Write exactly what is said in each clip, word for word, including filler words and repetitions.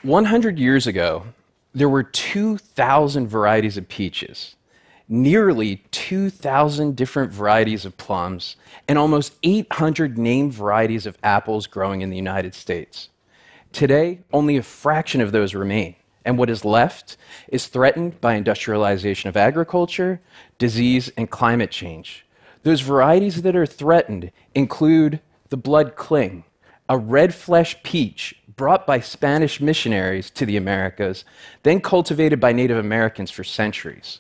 one hundred years ago, there were two thousand varieties of peaches, nearly two thousand different varieties of plums, and almost eight hundred named varieties of apples growing in the United States. Today, only a fraction of those remain, and what is left is threatened by industrialization of agriculture, disease, and climate change. Those varieties that are threatened include the blood cling, a red-flesh peach brought by Spanish missionaries to the Americas, then cultivated by Native Americans for centuries.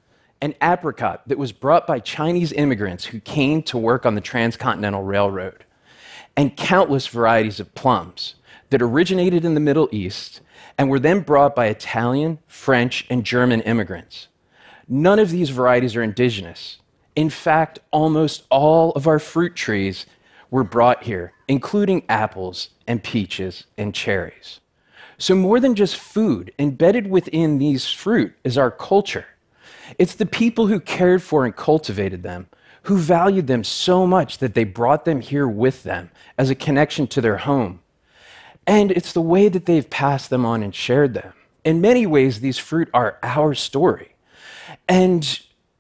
An apricot that was brought by Chinese immigrants who came to work on the Transcontinental Railroad. And countless varieties of plums that originated in the Middle East and were then brought by Italian, French, and German immigrants. None of these varieties are indigenous. In fact, almost all of our fruit trees were brought here, including apples and peaches and cherries. So more than just food, embedded within these fruit is our culture. It's the people who cared for and cultivated them, who valued them so much that they brought them here with them as a connection to their home. And it's the way that they've passed them on and shared them. In many ways, these fruit are our story. And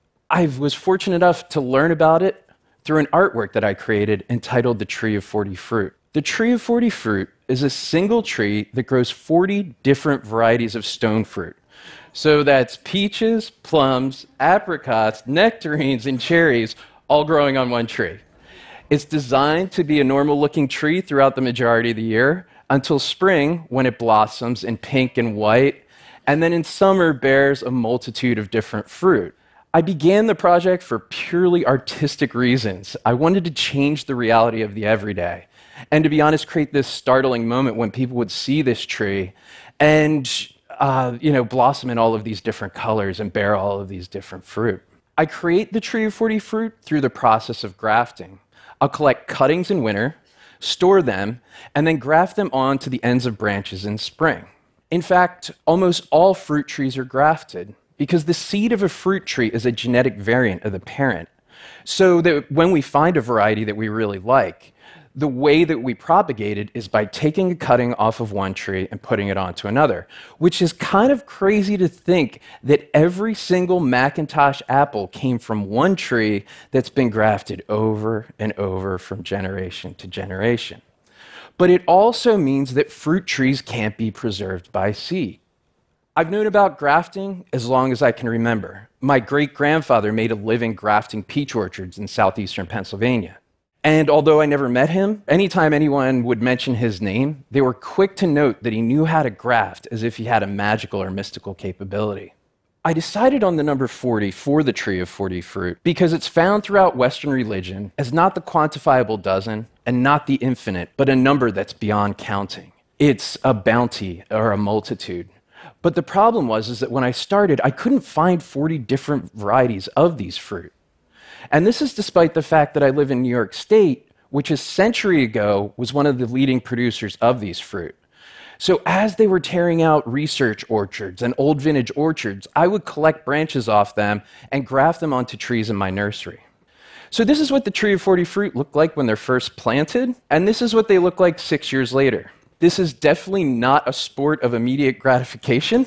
I was fortunate enough to learn about it through an artwork that I created entitled The Tree of forty Fruit. The Tree of forty Fruit is a single tree that grows forty different varieties of stone fruit. So that's peaches, plums, apricots, nectarines, and cherries all growing on one tree. It's designed to be a normal-looking tree throughout the majority of the year until spring, when it blossoms in pink and white, and then in summer bears a multitude of different fruit. I began the project for purely artistic reasons. I wanted to change the reality of the everyday, and to be honest, create this startling moment when people would see this tree and uh, you know, blossom in all of these different colors and bear all of these different fruit. I create the Tree of forty Fruit through the process of grafting. I'll collect cuttings in winter, store them, and then graft them onto the ends of branches in spring. In fact, almost all fruit trees are grafted, because the seed of a fruit tree is a genetic variant of the parent. So that when we find a variety that we really like, the way that we propagate it is by taking a cutting off of one tree and putting it onto another, which is kind of crazy to think that every single Macintosh apple came from one tree that's been grafted over and over from generation to generation. But it also means that fruit trees can't be preserved by seed. I've known about grafting as long as I can remember. My great-grandfather made a living grafting peach orchards in southeastern Pennsylvania. And although I never met him, anytime anyone would mention his name, they were quick to note that he knew how to graft as if he had a magical or mystical capability. I decided on the number forty for the Tree of forty Fruit because it's found throughout Western religion as not the quantifiable dozen and not the infinite, but a number that's beyond counting. It's a bounty or a multitude. But the problem was is that when I started, I couldn't find forty different varieties of these fruit. And this is despite the fact that I live in New York State, which a century ago was one of the leading producers of these fruit. So as they were tearing out research orchards and old vintage orchards, I would collect branches off them and graft them onto trees in my nursery. So this is what the Tree of forty Fruit looked like when they're first planted, and this is what they look like six years later. This is definitely not a sport of immediate gratification.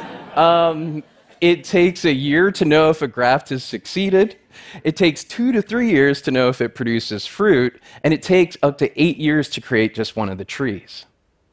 um, it takes a year to know if a graft has succeeded. It takes two to three years to know if it produces fruit, and it takes up to eight years to create just one of the trees.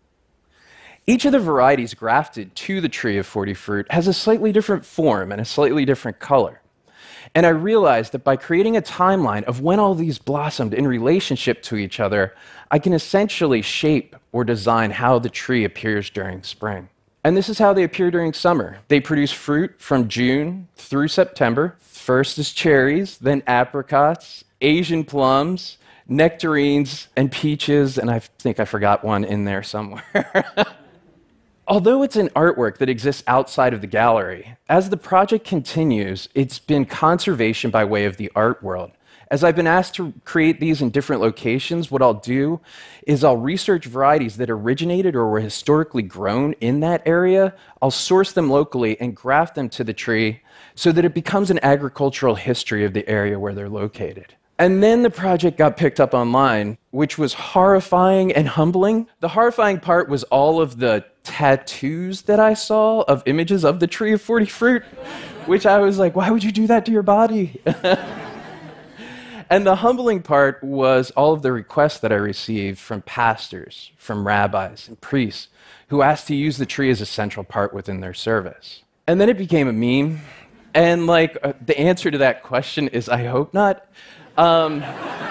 Each of the varieties grafted to the Tree of forty Fruit has a slightly different form and a slightly different color. And I realized that by creating a timeline of when all these blossomed in relationship to each other, I can essentially shape or design how the tree appears during spring. And this is how they appear during summer. They produce fruit from June through September. First is cherries, then apricots, Asian plums, nectarines, and peaches, and I think I forgot one in there somewhere. Although it's an artwork that exists outside of the gallery, as the project continues, it's been conservation by way of the art world. As I've been asked to create these in different locations, what I'll do is I'll research varieties that originated or were historically grown in that area. I'll source them locally and graft them to the tree so that it becomes an agricultural history of the area where they're located. And then the project got picked up online, which was horrifying and humbling. The horrifying part was all of the tattoos that I saw of images of the tree of forty fruit, which I was like, why would you do that to your body? And the humbling part was all of the requests that I received from pastors, from rabbis, and priests who asked to use the tree as a central part within their service. And then it became a meme. And like uh, the answer to that question is, I hope not. Um,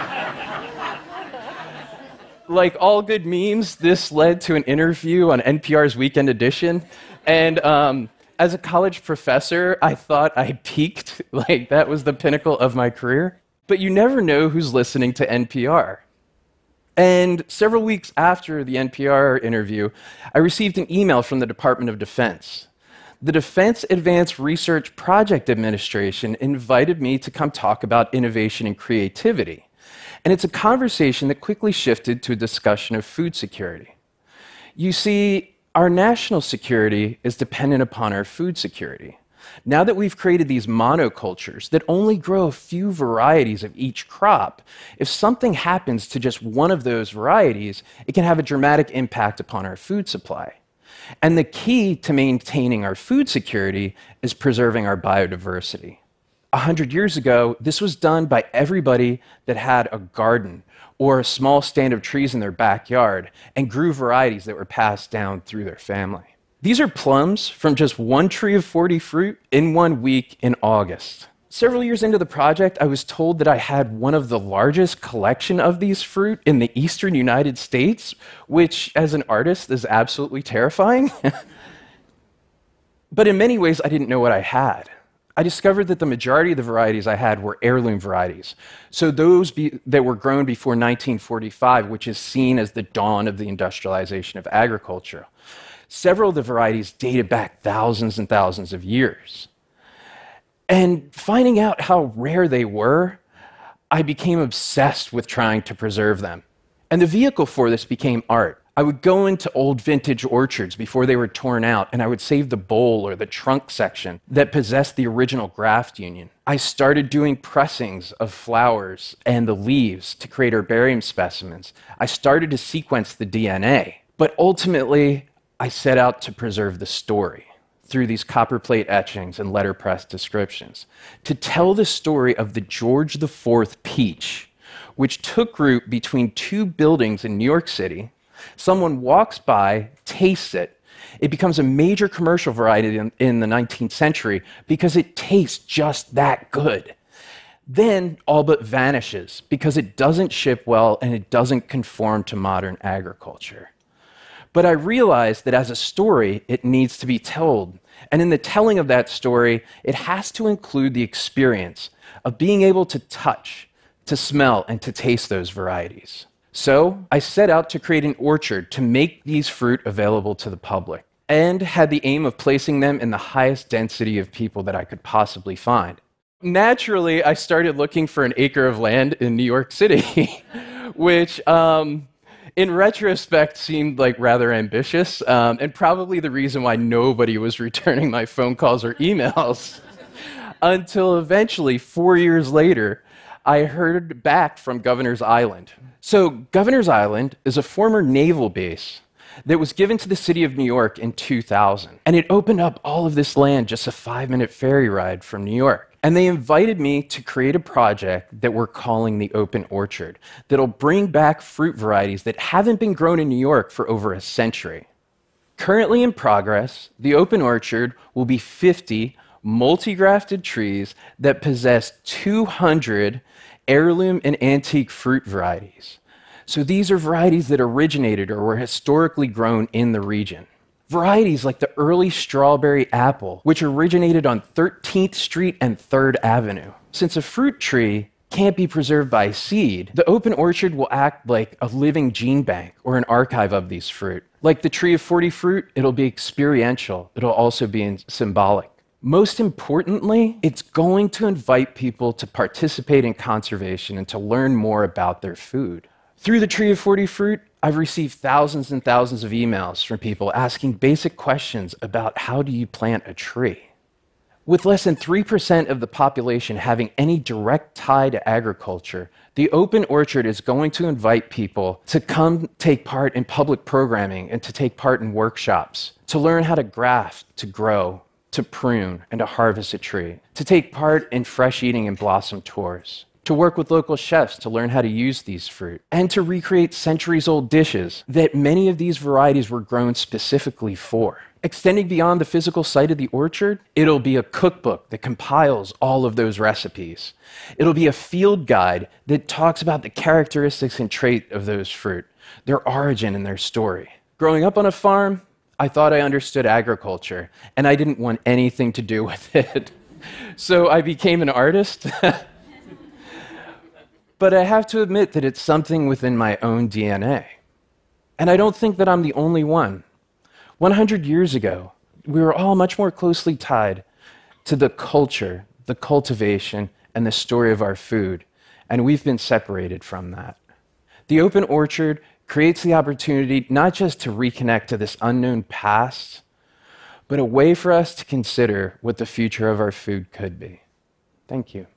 like all good memes, this led to an interview on N P R's Weekend Edition. And um, as a college professor, I thought I peaked. Like that was the pinnacle of my career. But you never know who's listening to N P R. And several weeks after the N P R interview, I received an email from the Department of Defense. The Defense Advanced Research Project Administration invited me to come talk about innovation and creativity. And it's a conversation that quickly shifted to a discussion of food security. You see, our national security is dependent upon our food security. Now that we've created these monocultures that only grow a few varieties of each crop, if something happens to just one of those varieties, it can have a dramatic impact upon our food supply. And the key to maintaining our food security is preserving our biodiversity. A hundred years ago, this was done by everybody that had a garden or a small stand of trees in their backyard and grew varieties that were passed down through their family. These are plums from just one tree of forty fruit in one week in August. Several years into the project, I was told that I had one of the largest collection of these fruit in the eastern United States, which, as an artist, is absolutely terrifying. But in many ways, I didn't know what I had. I discovered that the majority of the varieties I had were heirloom varieties, so those be that were grown before nineteen forty-five, which is seen as the dawn of the industrialization of agriculture. Several of the varieties dated back thousands and thousands of years. And finding out how rare they were, I became obsessed with trying to preserve them. And the vehicle for this became art. I would go into old vintage orchards before they were torn out, and I would save the bole or the trunk section that possessed the original graft union. I started doing pressings of flowers and the leaves to create herbarium specimens. I started to sequence the D N A. But ultimately, I set out to preserve the story through these copperplate etchings and letterpress descriptions, to tell the story of the George the Fourth peach, which took root between two buildings in New York City. Someone walks by, tastes it. It becomes a major commercial variety in, in the nineteenth century because it tastes just that good. Then all but vanishes because it doesn't ship well and it doesn't conform to modern agriculture. But I realized that as a story, it needs to be told. And in the telling of that story, it has to include the experience of being able to touch, to smell, and to taste those varieties. So I set out to create an orchard to make these fruit available to the public, and had the aim of placing them in the highest density of people that I could possibly find. Naturally, I started looking for an acre of land in New York City, which um, in retrospect seemed like rather ambitious, um, and probably the reason why nobody was returning my phone calls or emails. Until eventually, four years later, I heard back from Governor's Island. So Governor's Island is a former naval base that was given to the city of New York in two thousand. And it opened up all of this land just a five-minute ferry ride from New York. And they invited me to create a project that we're calling the Open Orchard that'll bring back fruit varieties that haven't been grown in New York for over a century. Currently in progress, the Open Orchard will be fifty multi-grafted trees that possess two hundred heirloom and antique fruit varieties. So these are varieties that originated or were historically grown in the region. Varieties like the early strawberry apple, which originated on thirteenth Street and third Avenue. Since a fruit tree can't be preserved by seed, the Open Orchard will act like a living gene bank or an archive of these fruit. Like the tree of forty fruit, it'll be experiential. It'll also be symbolic. Most importantly, it's going to invite people to participate in conservation and to learn more about their food. Through the Tree of forty Fruit, I've received thousands and thousands of emails from people asking basic questions about how do you plant a tree? With less than three percent of the population having any direct tie to agriculture, the open orchard is going to invite people to come take part in public programming and to take part in workshops, to learn how to graft, to grow, to prune, and to harvest a tree, to take part in fresh eating and blossom tours, to work with local chefs to learn how to use these fruit, and to recreate centuries-old dishes that many of these varieties were grown specifically for. Extending beyond the physical site of the orchard, it'll be a cookbook that compiles all of those recipes. It'll be a field guide that talks about the characteristics and trait of those fruit, their origin and their story. Growing up on a farm, I thought I understood agriculture, and I didn't want anything to do with it. So I became an artist. But I have to admit that it's something within my own D N A. And I don't think that I'm the only one. one hundred years ago, we were all much more closely tied to the culture, the cultivation, and the story of our food, and we've been separated from that. The open orchard creates the opportunity not just to reconnect to this unknown past, but a way for us to consider what the future of our food could be. Thank you.